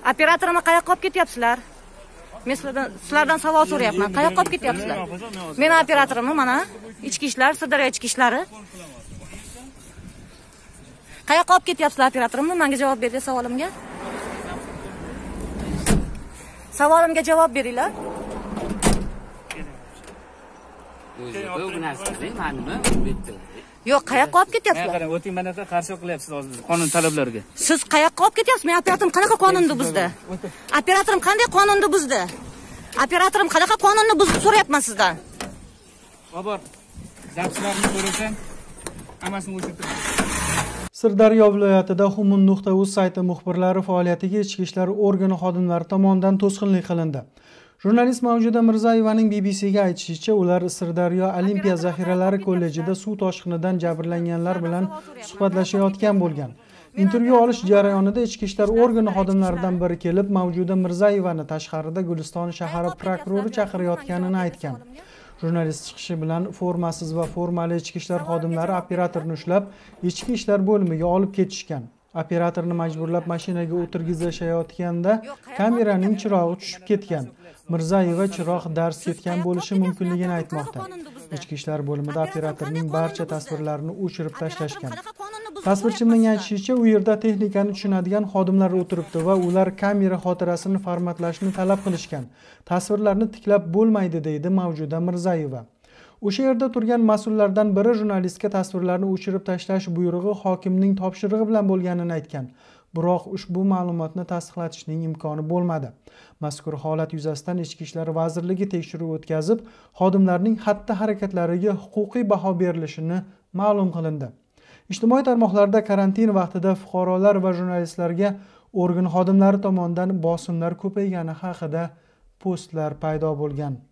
Operatorni qayoqqa olib ketyapsizlar? Men sizlardan savol so'rayapman. Qayoqqa olib ketyapsizlar? Men operatorimni mana ichki ishlar, Sirdaryo ichki ishlari. Qayoqqa olib ketyapsizlar operatorimni? Menga javob bering savolimga. Savolimga javob beringlar. Yo'q, qayoqqa olib ketyapsizlar? Qarang, o'ting mana yoqqa qarshi qilyapsiz hozir qonun talablariga. Siz qayoqqa olib ketyapsiz? Men operatorim qanaqa qonunni buzdi? Operatorim qanday qonunni buzdi? Operatorim qanaqa qonunni buzdi so'rayapman sizdan. Bobor, zapslarni ko'rasam, hammasini o'chirtirib. Sirdaryo viloyatida Humun.uz sayti muxbirlari faoliyatiga ichki ishlar organi xodimlari tomonidan to'sqinlik qilindi. Jurnalist Mavjuda Mirzayevaning BBCga aytishicha, ular Sirdaryo Olimpiya zaxiralari kollejida suv toshqinidan jabrlanganlar bilan suhbatlashayotgan bo'lgan. Intervyu olish jarayonida ichki ishlar organi xodimlaridan biri kelib, Mavjuda Mirzayevani tashqarida Guliston shahari prokurori chaqirayotganini aytgan. Jurnalist chiqishi bilan formasiz va formali ichki ishlar xodimlari operatorni ushlab, ichki ishlar bo'limiga olib ketishgan. Operatorni majburlab mashinaga o'tirgizishayotganda kameraning chirog'i tushib ketgan. Mirzayeva chiroq dars ketgan bo'lishi mumkinligini aytmoqda. Ichki ishlar bo'limida operatorning barcha tasvirlarini o'chirib tashlashgan. Tasvirchining aytishicha, u yerda texnikani tushunadigan xodimlar o'tiribdi va ular kamera xotirasini formatlashni talab qilishgan. Tasvirlarni tiklab bo'lmaydi, deydi Mavjuda Mirzayeva. O'sha yerda turgan mas'ullardan biri jurnalistga tasvirlarni o'chirib tashlash buyrug'i hokimning topshirig'i bilan bo'lganini aytgan. Biroq ushbu ma'lumotni tasdiqlatishning imkoni bo'lmadi. Mazkur holat yuzasidan Ichki ishlar vazirligi tekshiruv o'tkazib, xodimlarning xatti-harakatlariga huquqiy baho berilishini ma'lum qilindi. Ijtimoiy tarmoqlarda karantin vaqtida fuqarolar va jurnalistlarga organ xodimlari tomonidan bosimlar ko'paygani haqida postlar paydo bo'lgan.